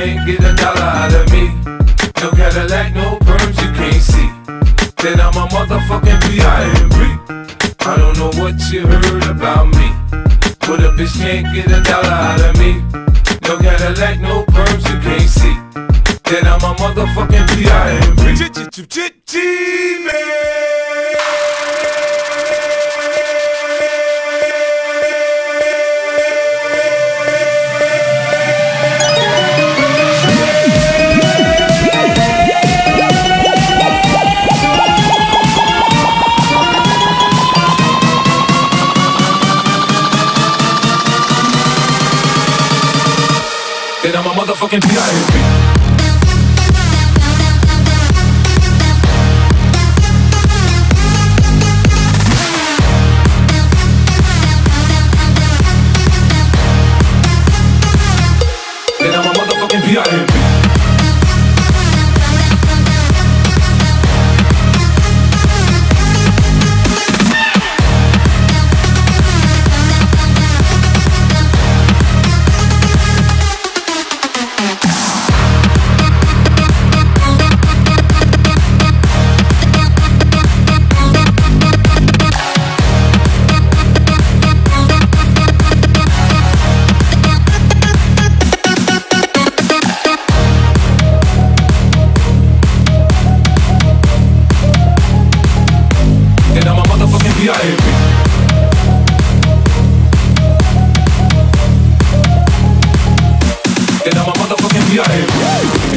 can't get a dollar out of me. No Cadillac, no perms you can't see. Then I'm a motherfucking P.I.M.P. I don't know what you heard about me, but a bitch can't get a dollar out of me. No Cadillac, no perms you can't see. Then I'm a motherfucking P.I.M.P. Then I'm a motherfucking P.I.M.P. Then I'm a motherfucking P.I.M.P. P.I.M.P. Then I'm a motherfucking P.I.M.P.